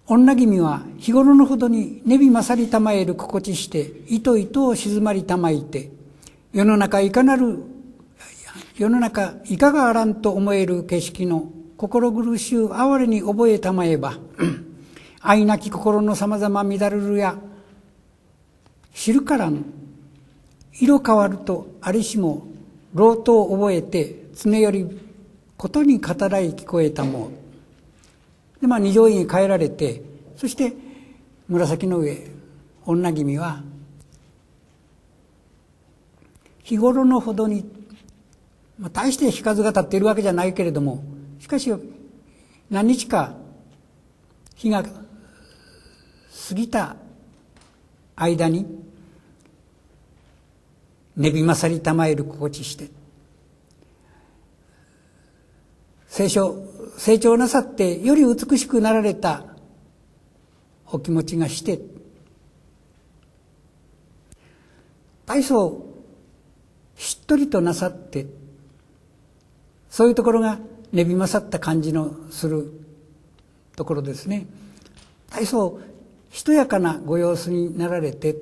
女君は日頃のほどにねび勝りたまえる心地して、いといと静まりたまいて、世の中いかがあらんと思える景色の心苦しゅう哀れに覚えたまえば、愛なき心のさまざま乱るるや、知るからん、色変わるとありしも、老頭を覚えて、常よりことに語らい聞こえたもで、二条院へ帰られて、そして紫の上、女君は、日頃のほどに、大して日数が経っているわけじゃないけれども、しかし何日か日が過ぎた間に、ねび勝りたまえる心地して、成長なさってより美しくなられたお気持ちがして、大層しっとりとなさって、そういうところがねび勝った感じのするところですね。大層しとやかなご様子になられて、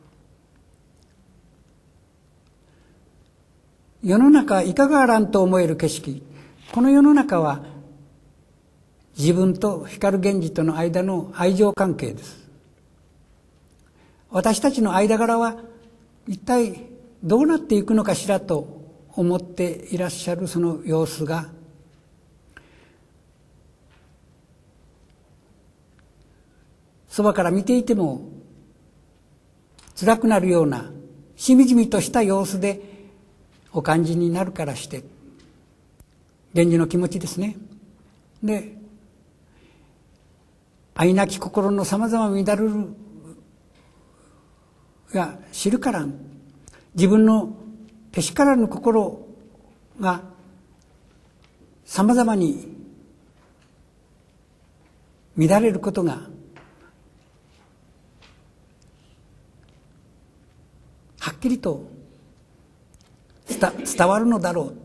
世の中いかがあらんと思える景色、この世の中は自分と光源氏との間の愛情関係です。私たちの間柄は一体どうなっていくのかしらと思っていらっしゃるその様子が、そばから見ていても辛くなるようなしみじみとした様子でお感じになるからして、源氏の気持ちですね。で、愛なき心のさまざま乱るるが知るからん、自分のけしからぬ心がさまざまに乱れることがはっきりと伝わるのだろう。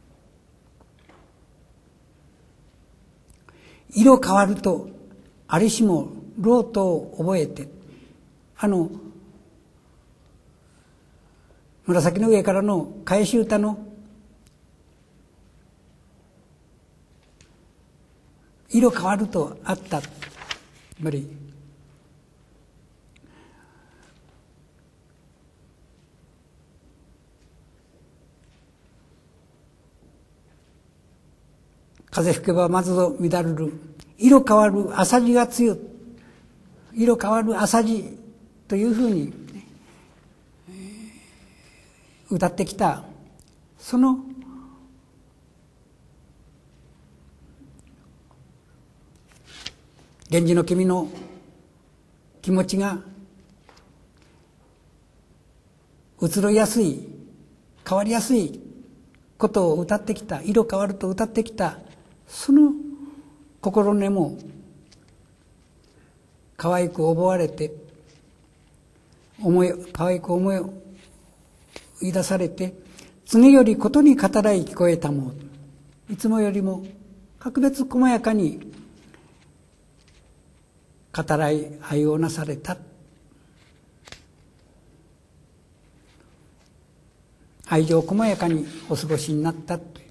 色変わるとありしも老頭を覚えて、紫の上からの返し歌の色変わるとあった。つまり風吹けばまずぞ乱るる、色変わる朝地が強い、色変わる朝地というふうに、歌ってきた、その源氏の君の気持ちが移ろいやすい、変わりやすいことを歌ってきた、色変わると歌ってきた、その心根も可愛く覚われて、可愛く思い出されて、常よりことに語らい聞こえたも、いつもよりも格別細やかに語らい愛をなされた、愛情細やかにお過ごしになったという、